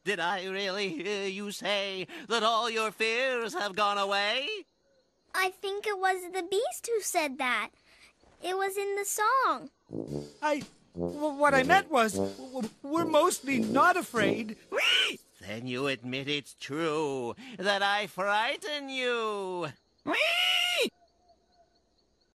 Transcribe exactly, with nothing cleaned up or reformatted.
Did I really hear you say that all your fears have gone away? I think it was the beast who said that. It was in the song. I... w- what I meant was, w- we're mostly not afraid. Then you admit it's true that I frighten you.